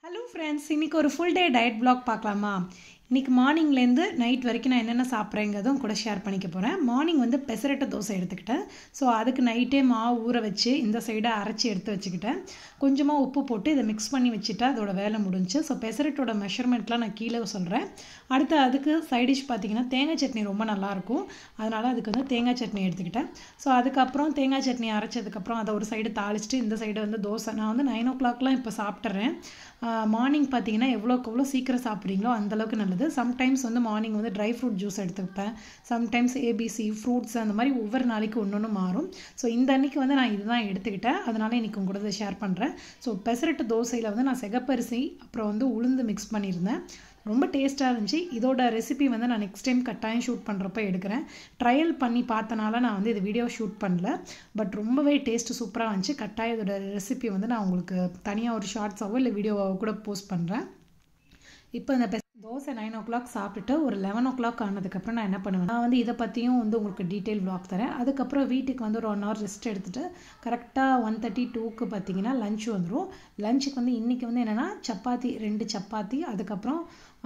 Hello friends, இன்றைக்கி ஒரு full day diet vlog பார்க்கலாமா? இன்றைக்கி மார்னிங்லேருந்து நைட் வரைக்கும் நான் என்னென்ன சாப்பிட்றேங்கிறதும் கூட ஷேர் பண்ணிக்க போகிறேன். மார்னிங் வந்து பெசரட்டு தோசை எடுத்துக்கிட்டேன். ஸோ அதுக்கு நைட்டே மாவு ஊற வச்சு இந்த சைடை அரைச்சி எடுத்து வச்சுக்கிட்டேன். கொஞ்சமாக உப்பு போட்டு இதை மிக்ஸ் பண்ணி வச்சுட்டா அதோட வேலை முடிஞ்சு. ஸோ பெசரட்டோட மெஷர்மெண்ட்லாம் நான் கீழே சொல்கிறேன். அடுத்து அதுக்கு சைடிஷ் பார்த்திங்கன்னா தேங்காய் சட்னி ரொம்ப நல்லாயிருக்கும். அதனால் அதுக்கு வந்து தேங்காய் சட்னி எடுத்துக்கிட்டேன். ஸோ அதுக்கப்புறம் தேங்காய் சட்னி அரைச்சதுக்கப்புறம் அதை ஒரு சைடு தாளிச்சிட்டு இந்த சைடு வந்து தோசை. நான் வந்து 9 o'clockலாம் இப்போ சாப்பிட்றேன். மார்னிங் பார்த்தீங்கன்னா எவ்வளோக்கு எவ்வளோ சீக்கிரம் சாப்பிட்றீங்களோ அந்தளவுக்கு நல்லது. சம்டைம்ஸ் வந்து மார்னிங் வந்து ட்ரை ஃப்ரூட் ஜூஸ் எடுத்துப்பேன். சம்டைம்ஸ் ஏபிசி ஃப்ரூட்ஸ் அந்த மாதிரி ஒவ்வொரு நாளைக்கு ஒன்று மாறும். ஸோ இந்த அன்றைக்கி வந்து நான் இதுதான் எடுத்துக்கிட்டேன். அதனால் இன்றைக்கி உங்க கூட ஷேர் பண்ணுறேன். ஸோ பெசரட்டு தோசையில் வந்து நான் சிகப்பரிசி அப்புறம் வந்து உளுந்து மிக்ஸ் பண்ணியிருந்தேன். ரொம்ப டேஸ்ட்டாக இருந்துச்சு. இதோட ரெசிபி வந்து நான் நெக்ஸ்ட் டைம் கட்டாயம் ஷூட் பண்ணுறப்ப எடுக்கிறேன். ட்ரையல் பண்ணி பார்த்தனால நான் வந்து இது வீடியோ ஷூட் பண்ணல. பட் ரொம்பவே டேஸ்ட்டு சூப்பராக இருந்துச்சு. கட்டாயம் இதோட ரெசிபி வந்து நான் உங்களுக்கு தனியாக ஒரு ஷார்ட்ஸாவோ இல்லை வீடியோவாவோ கூட போஸ்ட் பண்ணுறேன். இப்போ இந்த தோசை 9 o'clock சாப்பிட்டுட்டு ஒரு 11 o'clock ஆனதுக்கப்புறம் நான் என்ன பண்ணுவேன், நான் வந்து இதை பற்றியும் வந்து உங்களுக்கு டீட்டெயில் vlog தரேன். அதுக்கப்புறம் வீட்டுக்கு வந்து ஒரு 1 hour ரெஸ்ட் எடுத்துகிட்டு கரெக்டாக 1:32க்கு பார்த்தீங்கன்னா லஞ்ச் வந்துடும். லஞ்சுக்கு வந்து இன்றைக்கி வந்து என்னென்னா சப்பாத்தி 2 சப்பாத்தி, அதுக்கப்புறம்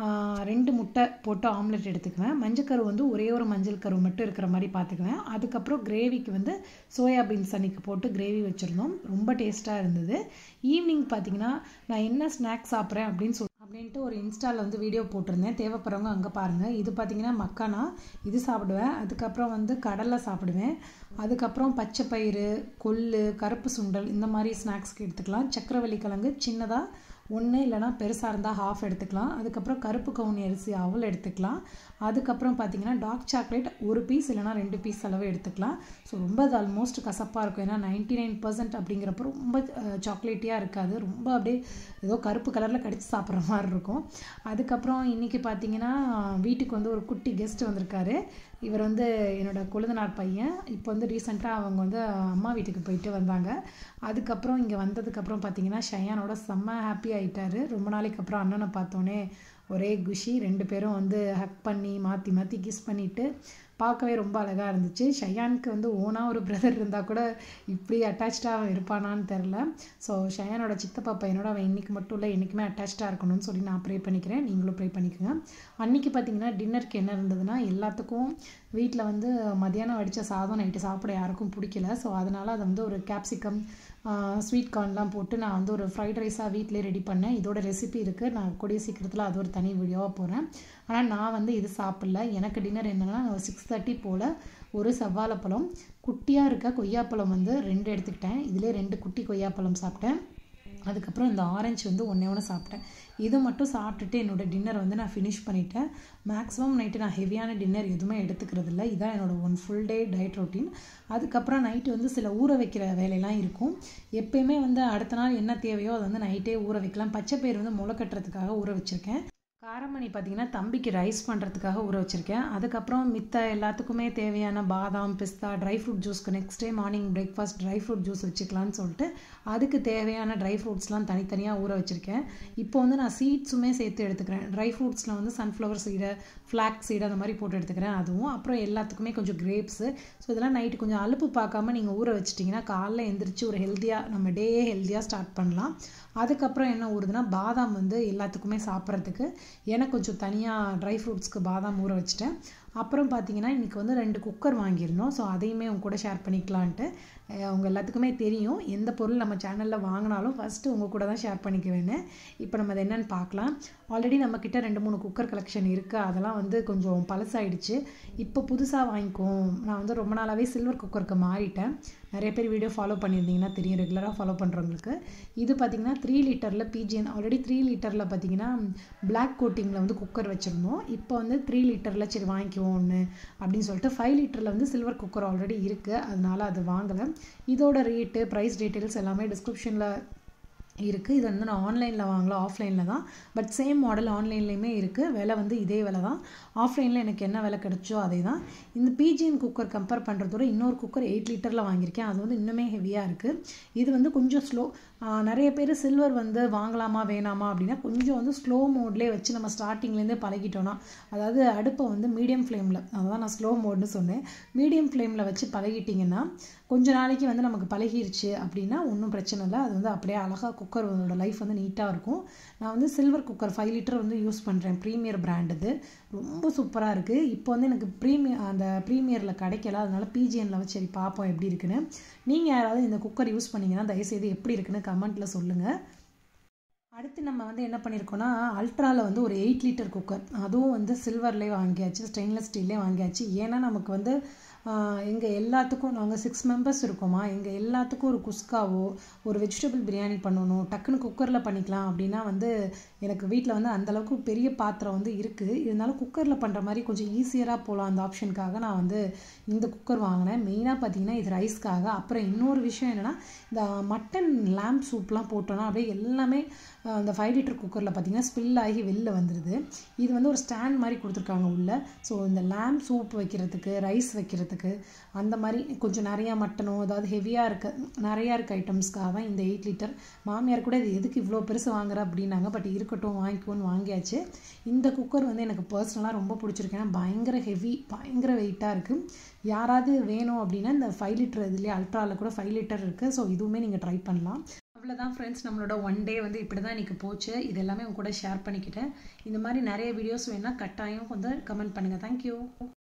2 முட்டை போட்டு ஆம்லெட் எடுத்துக்குவேன். மஞ்சக்கரு வந்து ஒரே ஒரு மஞ்சள் கரு மட்டும் இருக்கிற மாதிரி பார்த்துக்குவேன். அதுக்கப்புறம் கிரேவிக்கு வந்து சோயாபீன்ஸ் அன்றைக்கி போட்டு கிரேவி வச்சுருந்தோம். ரொம்ப டேஸ்ட்டாக இருந்தது. ஈவினிங் பார்த்தீங்கன்னா நான் என்ன ஸ்நாக்ஸ் சாப்பிட்றேன் அப்படின்ட்டு ஒரு இன்ஸ்டாவில் வந்து வீடியோ போட்டிருந்தேன். தேவைப்படுறவங்க அங்கே பாருங்கள். இது பார்த்திங்கன்னா மக்கானா இது சாப்பிடுவேன். அதுக்கப்புறம் வந்து கடலை சாப்பிடுவேன். அதுக்கப்புறம் பச்சை பயிறு, கொள்ளு, கருப்பு சுண்டல் இந்த மாதிரி ஸ்நாக்ஸ்க்கு எடுத்துக்கலாம். சக்கரவள்ளி கிழங்கு சின்னதாக 1 இல்லைனா பெருசாக இருந்தால் ½ எடுத்துக்கலாம். அதுக்கப்புறம் கருப்பு கவுனி அரிசி அவல் எடுத்துக்கலாம். அதுக்கப்புறம் பார்த்திங்கன்னா டார்க் சாக்லேட் 1 பீஸ் இல்லைனா 2 பீஸ் அளவு எடுத்துக்கலாம். ஸோ ரொம்ப அது ஆல்மோஸ்ட் கசப்பாக இருக்கும். ஏன்னா 99% அப்படிங்கிறப்ப ரொம்ப சாக்லேட்டியாக இருக்காது. ரொம்ப அப்படியே ஏதோ கருப்பு கலரில் கடிச்சு சாப்பிட்ற மாதிரி இருக்கும். அதுக்கப்புறம் இன்றைக்கி பார்த்திங்கன்னா வீட்டுக்கு வந்து ஒரு குட்டி கெஸ்ட் வந்திருக்காரு. இவர் வந்து என்னோடய கொழுந்தனார் பையன். இப்போ வந்து ரீசெண்டாக அவங்க வந்து அம்மா வீட்டுக்கு போயிட்டு வந்தாங்க. அதுக்கப்புறம் இங்கே வந்ததுக்கப்புறம் பார்த்திங்கன்னா ஷயானோட செம்ம ஹாப்பி ஆகிட்டார். ரொம்ப நாளைக்கு அப்புறம் அண்ணனை பார்த்தோன்னே ஒரே குஷி. 2 பேரும் வந்து ஹக் பண்ணி மாற்றி மாற்றி கிஸ் பண்ணிவிட்டு பார்க்கவே ரொம்ப அழகாக இருந்துச்சு. ஷயானுக்கு வந்து ஓனாக ஒரு பிரதர் இருந்தால் கூட இப்படி அட்டாச்சாக இருப்பானான்னு தெரில. ஸோ ஷயானோட சித்தப்பா பையனோட அவன் இன்றைக்கி மட்டும் இல்லை என்றைக்குமே அட்டாச்சாக இருக்கணும்னு சொல்லி நான் ப்ரே பண்ணிக்கிறேன். நீங்களும் ப்ரே பண்ணிக்கோங்க. அன்றைக்கி பார்த்திங்கன்னா டின்னருக்கு என்ன இருந்ததுன்னா எல்லாத்துக்கும் வீட்டில் வந்து மதியானம் வடித்த சாதம் நைட்டு சாப்பிட யாருக்கும் பிடிக்கல. ஸோ அதனால் அதை வந்து ஒரு கேப்சிகம் ஸ்வீட் கார்ன்லாம் போட்டு நான் வந்து ஒரு ஃப்ரைட் ரைஸாக வீட்டிலே ரெடி பண்ணேன். இதோட ரெசிபி இருக்குது. நான் கூடிய சீக்கிரத்தில் அது ஒரு தனி வீடியோவாக போகிறேன். ஆனால் நான் வந்து இது சாப்பிடல. எனக்கு டின்னர் என்னென்னா ஒரு 6:30 போல் ஒரு செவ்வாழைப்பழம், குட்டியாக இருக்க கொய்யாப்பழம் வந்து 2 எடுத்துக்கிட்டேன். இதிலே 2 குட்டி கொய்யாப்பழம் சாப்பிட்டேன். அதுக்கப்புறம் இந்த ஆரஞ்சு வந்து ஒன்று சாப்பிட்டேன். இது மட்டும் சாப்பிட்டுட்டு என்னோடய டின்னர் வந்து நான் ஃபினிஷ் பண்ணிட்டேன். மேக்ஸிமம் நைட்டு நான் ஹெவியான டின்னர் எதுவுமே எடுத்துக்கிறது இல்லை. இதான் என்னோடய 1 full day டயட் ரொட்டீன். அதுக்கப்புறம் நைட்டு வந்து சில ஊற வைக்கிற வேலையெல்லாம் இருக்கும். எப்பயுமே வந்து அடுத்த நாள் என்ன தேவையோ அதை வந்து நைட்டே ஊற வைக்கலாம். பச்சை பயிர் வந்து முளை கட்டுறதுக்காக ஊற வச்சுருக்கேன். காரமணி பார்த்திங்கன்னா தம்பிக்கு ரைஸ் பண்ணுறதுக்காக ஊற வச்சுருக்கேன். அதுக்கப்புறம் மித்த எல்லாத்துக்குமே தேவையான பாதாம், பிஸ்தா, ட்ரை ஃப்ரூட் ஜூஸ்க்கு next day morning breakfast dry fruit juice வச்சுக்கலான்னு சொல்லிட்டு அதுக்கு தேவையான ட்ரை ஃப்ரூட்ஸ்லாம் தனித்தனியாக ஊற வச்சுருக்கேன். இப்போ வந்து நான் சீட்ஸுமே சேர்த்து எடுத்துக்கிறேன். ட்ரை ஃப்ரூட்ஸில் வந்து சன்ஃப்ளவர் சீடை, ஃப்ளாக் சீடை அந்த மாதிரி போட்டு எடுத்துக்கிறேன். அதுவும் அப்புறம் எல்லாத்துக்குமே கொஞ்சம் கிரேப்ஸு. ஸோ இதெல்லாம் நைட்டு கொஞ்சம் அலுப்பு பார்க்காம நீங்கள் ஊற வச்சிட்டிங்கன்னா காலைல எழுந்திரிச்சு ஒரு ஹெல்த்தியாக நம்ம டேயே ஹெல்த்தியாக ஸ்டார்ட் பண்ணலாம். அதுக்கப்புறம் என்ன ஊறுதுன்னா பாதாம் வந்து எல்லாத்துக்குமே சாப்பிட்றதுக்கு எனக்கு கொஞ்சம் தனியாக ட்ரை ஃப்ரூட்ஸ்க்கு பாதாம் ஊற வச்சுட்டேன். அப்புறம் பார்த்திங்கன்னா இன்றைக்கி வந்து 2 குக்கர் வாங்கியிருந்தோம். ஸோ அதையுமே உங்க கூட ஷேர் பண்ணிக்கலான்ட்டு. அவங்க எல்லாத்துக்குமே தெரியும் எந்த பொருள் நம்ம சேனலில் வாங்கினாலும் ஃபஸ்ட்டு உங்கள் கூட தான் ஷேர் பண்ணிக்குவேன்னு. இப்போ நம்ம அதை என்னென்னு பார்க்கலாம். ஆல்ரெடி நம்மக்கிட்ட 2-3 குக்கர் கலெக்ஷன் இருக்குது. அதெல்லாம் வந்து கொஞ்சம் பழசாயிடுச்சு. இப்போ புதுசாக வாங்கிக்குவோம். நான் வந்து ரொம்ப நாளாகவே சில்வர் குக்கருக்கு மாறிட்டேன். நிறைய பேர் வீடியோ ஃபாலோ பண்ணியிருந்தீங்கன்னா தெரியும், ரெகுலராக ஃபாலோ பண்ணுறவங்களுக்கு. இது பார்த்திங்கன்னா 3 லிட்டரில் பிஜிஎன். ஆல்ரெடி 3 லிட்டரில் பார்த்திங்கன்னா பிளாக் கோட்டிங்கில் வந்து குக்கர் வச்சுருந்தோம். இப்போ வந்து 3 லிட்டரில் சரி வாங்கிக்குவோம் ஒன்று அப்படின்னு சொல்லிட்டு 5 லிட்டரில் வந்து சில்வர் குக்கர் ஆல்ரெடி இருக்குது. அதனால் அது வாங்கலை. இதோட ரேட்டு, ப்ரைஸ் டீட்டெயில்ஸ் எல்லாமே டிஸ்கிரிப்ஷனில் இருக்குது. இது வந்து நான் ஆன்லைனில் வாங்கலாம், ஆஃப்லைனில் தான். பட் சேம் மாடல் ஆன்லைன்லேயுமே இருக்குது. விலை வந்து இதே விலை தான். ஆஃப்லைனில் எனக்கு என்ன விலை கிடச்சோ அதே தான். இந்த பிஜிஎன் குக்கர் கம்பேர் பண்ணுறதோட இன்னொரு குக்கர் 8 லிட்டரில் வாங்கியிருக்கேன். அது வந்து இன்னுமே ஹெவியாக இருக்குது. இது வந்து கொஞ்சம் ஸ்லோ. நிறைய பேர் சில்வர் வந்து வாங்கலாமா வேணாமா அப்படின்னா கொஞ்சம் வந்து ஸ்லோ மோட்லேயே வச்சு நம்ம ஸ்டார்டிங்லேருந்தே பழகிட்டோன்னா, அதாவது அடுப்பை வந்து மீடியம் ஃப்ளேமில், அதான் நான் ஸ்லோ மோட்னு சொன்னேன், மீடியம் ஃப்ளேமில் வச்சு பழகிட்டிங்கன்னா கொஞ்ச நாளைக்கு வந்து நமக்கு பழகிருச்சு அப்படின்னா ஒன்றும் பிரச்சனை இல்லை. அது வந்து அப்படியே அழகாக குக்கரோட லைஃப் வந்து நீட்டாக இருக்கும். நான் வந்து சில்வர் குக்கர் 5 லிட்டர் வந்து யூஸ் பண்ணுறேன். ப்ரீமியர் பிராண்ட் இது, ரொம்ப சூப்பராக இருக்குது. இப்போ வந்து எனக்கு அந்த ப்ரீமியரில் கிடைக்கல, அதனால பிஜிஎனில் சரி பார்ப்போம் எப்படி இருக்குன்னு. நீங்கள் யாராவது இந்த குக்கர் யூஸ் பண்ணிங்கன்னா தயவுசெய்து எப்படி இருக்குன்னு கமெண்ட்டில் சொல்லுங்கள். அடுத்து நம்ம வந்து என்ன பண்ணியிருக்கோன்னா, அல்ட்ராவில் வந்து ஒரு 8 லிட்டர் குக்கர், அதுவும் வந்து சில்வர்லேயே வாங்கியாச்சு, ஸ்டெயின்லெஸ் ஸ்டீல்லே வாங்கியாச்சு. ஏன்னா நமக்கு வந்து எங்கள் எல்லாத்துக்கும், நாங்கள் 6 மெம்பர்ஸ் இருக்கோமா, எங்கள் எல்லாத்துக்கும் ஒரு குஸ்காவோ ஒரு வெஜிடபிள் பிரியாணி பண்ணணும், டக்குன்னு குக்கரில் பண்ணிக்கலாம் அப்படின்னா வந்து எனக்கு வீட்டில் வந்து அந்தளவுக்கு பெரிய பாத்திரம் வந்து இருக்குது. இருந்தாலும் குக்கரில் பண்ணுற மாதிரி கொஞ்சம் ஈஸியராக போகலாம் அந்த ஆப்ஷனுக்காக நான் வந்து இந்த குக்கர் வாங்கினேன். மெயினாக பார்த்தீங்கன்னா இது ரைஸ்க்காக. அப்புறம் இன்னொரு விஷயம் என்னென்னா, இந்த மட்டன் லேம்ப் சூப்லாம் போட்டோன்னா அப்படியே எல்லாமே அந்த 5 லிட்டர் குக்கரில் பார்த்தீங்கன்னா ஸ்பில் ஆகி வெளில வந்துடுது. இது வந்து ஒரு ஸ்டாண்ட் மாதிரி கொடுத்துருக்காங்க உள்ளே. ஸோ இந்த லேம்ப் சூப் வைக்கிறதுக்கு, ரைஸ் வைக்கிறதுக்கு, அந்த மாதிரி கொஞ்சம் நிறையா மட்டனோ அதாவது ஹெவியாக நிறையா இருக்க ஐட்டம்ஸ்க்காக தான் இந்த 8 லிட்டர். மாமியார் கூட இது எதுக்கு இவ்வளோ பெருசு வாங்குற அப்படின்னாங்க. பட் இருக்கட்டும் வாங்கிக்கோன்னு வாங்கியாச்சு. இந்த குக்கர் வந்து எனக்கு பர்சனலாக ரொம்ப பிடிச்சிருக்கு. ஏன்னா பயங்கர ஹெவி, பயங்கர வெயிட்டாக இருக்குது. யாராவது வேணும் அப்படின்னா இந்த 5 லிட்டர் இதுலேயே அல்ட்ராவில் கூட 5 லிட்டர் இருக்குது. ஸோ இதுவுமே நீங்கள் ட்ரை பண்ணலாம். அவ்வளோதான் ஃப்ரெண்ட்ஸ், நம்மளோட ஒன் டே வந்து இப்படி தான் இன்றைக்கி போச்சு. இது எல்லாமே உங்க கூட ஷேர் பண்ணிக்கிட்டேன். இந்த மாதிரி நிறைய வீடியோஸ் வேணால் கட்டாயம் வந்து கமெண்ட் பண்ணுங்கள். தேங்க்யூ.